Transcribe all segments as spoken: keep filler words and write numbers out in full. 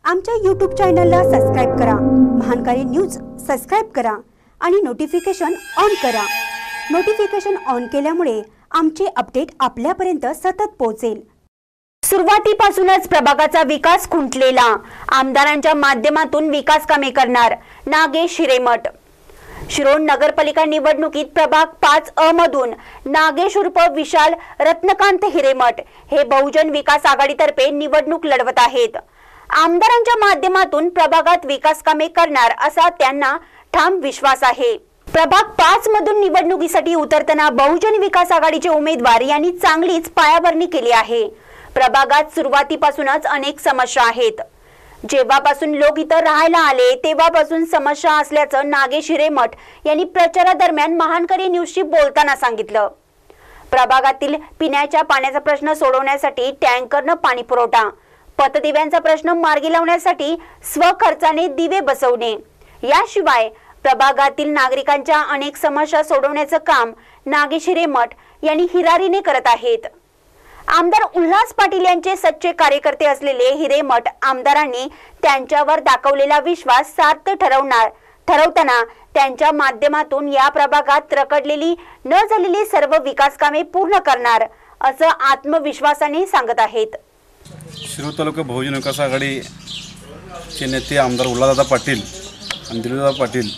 आमच्या यूट्यूब चॅनलला सबस्क्राइब करा, महानकारी न्यूज सबस्क्राइब करा आणि नोटिफिकेशन ऑन करा। नोटिफिकेशन ऑन केल्यामुळे आमचे अपडेट आपल्यापर्यंत सतत पोहोचेल। सुरुवातीपासूनच प्रभागाचा विकास खुंटलेला, आमदारांच्या माध्यमातून विकास कामे करणार नागेश हिरेमठ। शिरोळ नगरपालिका निवडणुकीत प्रभाग पाच अ मधून नागेश उर्फ विशाल रत्नकांत हिरेमठ हे बहुजन विकास आघाडीतर्फे निवडणूक लढवत आहेत। आमदारांच्या माध्यमातून प्रभागात विकास कामे करणार असा त्यांना ठाम विश्वास आहे। प्रभाग पाच मधून निवडणुकीसाठी उतरताना बहुजन विकास आघाडीचे उमेदवार यांनी चांगलीच पायाभरणी केली आहे। प्रभागात सुरुवातीपासूनच अनेक समस्या आहेत। जेव्हापासून लोक इथं राहायला आले तेव्हापासून समस्या असल्याचं नागेश हिरेमठ यांनी प्रचारादरम्यान महानकरी न्यूजशी बोलताना सांगितलं। प्रभागातील पिण्याच्या पाण्याचा प्रश्न सोडवण्यासाठी टँकरनं पाणी पुरवठा, पतदिव्यांचा प्रश्न मार्गी लावण्यासाठी स्वखर्चाने दिवे बसवणे, याशिवाय प्रभागातील नागरिकांच्या अनेक समस्या सोडवण्याचं काम नागेश हिरेमठ यांनी हिरारीने करत आहेत। आमदार उल्हास पाटील यांचे सच्चे कार्यकर्ते असलेले हिरेमठ आमदारांनी त्यांच्यावर दाखवलेला विश्वास सार्थ ठरवणार ठरवताना त्यांच्या माध्यमातून या प्रभागात रखडलेली न झालेली सर्व विकास कामे पूर्ण करणार असं आत्मविश्वासाने सांगत आहेत। शिरोळ तालुका बहुजन विकास आघाडीचे नेते आमदार उल्हासदादा पाटील आणि दिलीपदादा पाटील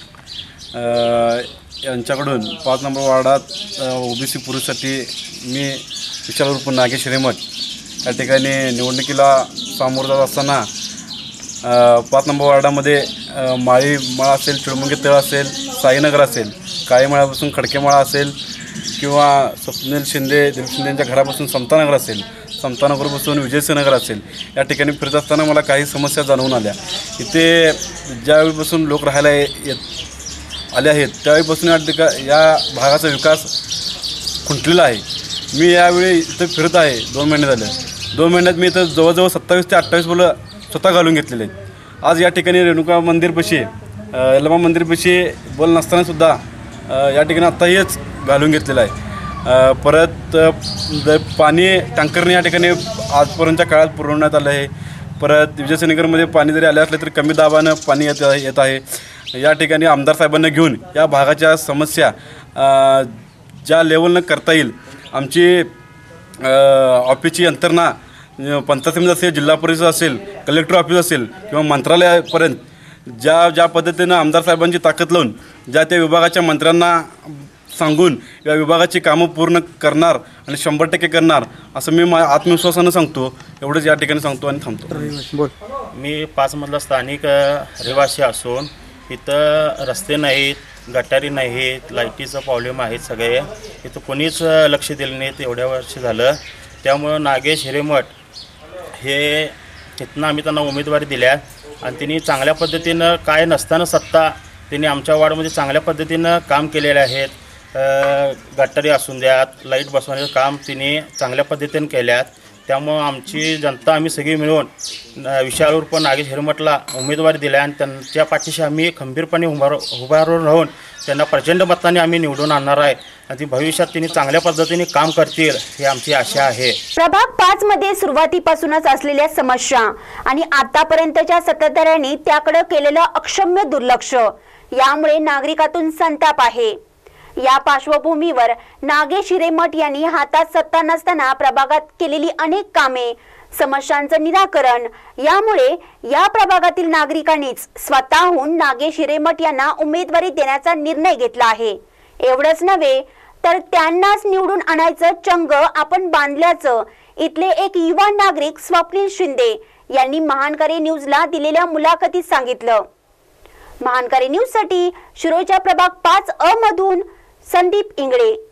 यांच्याकडून पाच नंबर वार्डात ओबीसी पुरुषसाठी मी विशाल उर्फ नागेश हिरेमठ या ठिकाणी निवडणुकीला सामोरं जात असताना पाच नंबर वार्डामध्ये माळी माळा असेल, चिळमुंगी तळ असेल, साईनगर असेल, काळीमाळ्यापासून खडकेमाळा असेल किंवा स्वप्नील शिंदे दिलीप शिंदेंच्या घरापासून समतानगर असेल, समतानगरपासून विजयसिंहनगर असेल, या ठिकाणी फिरत असताना मला काही समस्या जाणवून आल्या। इथे ज्यावेळीपासून लोक राहायला येत आले आहेत त्यावेळीपासून या ठिका या भागाचा विकास खुंटलेला आहे। मी यावेळी इथं फिरत आहे दोन महिने झाले। दोन महिन्यात मी इथं जवळजवळ सत्तावीस ते अठ्ठावीस मुलं स्वतः घालून घेतलेले आहेत। आज या ठिकाणी रेणुका मंदिरपाशी यल्लमा मंदिरपाशी बोल नसतानासुद्धा या ठिकाणी आत्ताहीच घालून घेतलेलं आहे। परत पाणी टँकरने या ठिकाणी आजपर्यंतच्या काळात पुरवण्यात आलं आहे। परत विजयसिंहनगरमध्ये पाणी जरी आले असले तरी कमी दाबानं पाणी येत येत आहे। या ठिकाणी आमदार साहेबांना घेऊन या भागाच्या समस्या ज्या लेवलनं करता येईल, आमची ऑफिसची यंत्रणा पंचायत समिती असेल, जिल्हा परिषद असेल, कलेक्टर ऑफिस असेल किंवा मंत्रालयापर्यंत ज्या ज्या पद्धतीनं आमदार साहेबांची ताकद लावून ज्या त्या विभागाच्या मंत्र्यांना सांगून या विभागाची कामं पूर्ण करणार आणि शंभर टक्के करणार असं मी मा आत्मविश्वासानं सांगतो। एवढंच या ठिकाणी सांगतो आणि थांबतो। बोल मी पाचमधला स्थानिक रहिवासी असून इथं रस्ते नाहीत, गटारी नाहीत, लाईटीचा प्रॉब्लेम आहेत सगळे। इथं कोणीच लक्ष दिलं नाहीत एवढ्या वर्ष झालं। त्यामुळं नागेश हिरेमठ हे इथनं आम्ही त्यांना उमेदवारी दिल्या आणि त्यांनी चांगल्या पद्धतीनं काय नसताना सत्ता त्यांनी आमच्या वार्डमध्ये चांगल्या पद्धतीनं काम केलेले आहेत। गटारी असून द्यात, लाईट बसवण्याचं काम तिने चांगल्या पद्धतीने केल्यात। त्यामुळं आमची जनता आम्ही सगळी मिळून विशाल उर्फ नागेश हिरेमठला उमेदवारी दिल्या आणि त्यांच्या पाठीशी आम्ही खंबीरपणे उभार उभारून राहून त्यांना प्रचंड मताने आम्ही निवडून आणणार आहे आणि ती भविष्यात त्यांनी चांगल्या पद्धतीने काम करतील ही आमची आशा आहे। प्रभाग पाच मध्ये सुरुवातीपासूनच असलेल्या समस्या आणि आतापर्यंतच्या सत्ताधाऱ्यांनी त्याकडे केलेलं अक्षम्य दुर्लक्ष यामुळे नागरिकातून संताप आहे। या पार्श्वभूमीवर नागेश हिरेमठ यांनी हातात सत्ता नसताना प्रभागात केलेली अनेक कामे, समस्यांचं निराकरण यामुळे या प्रभागातील नागरिकांनीच स्वतःहून नागेश हिरेमठ यांना उमेदवारी देण्याचा निर्णय घेतला आहे। एवढंच नव्हे तर त्यांनाच निवडून आणायचं चंग आपण बांधल्याचं इथले एक युवा नागरिक स्वप्नील शिंदे यांनी महानकरी न्यूजला दिलेल्या मुलाखतीत सांगितलं। महानकरी न्यूजसाठी शिरोळच्या प्रभाग पाच अ मधून संदीप इंगळे।